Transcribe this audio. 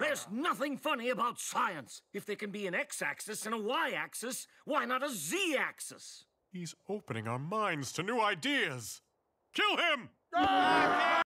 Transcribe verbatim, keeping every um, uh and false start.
There's nothing funny about science. If there can be an x-axis and a y-axis, why not a z-axis? He's opening our minds to new ideas. Kill him!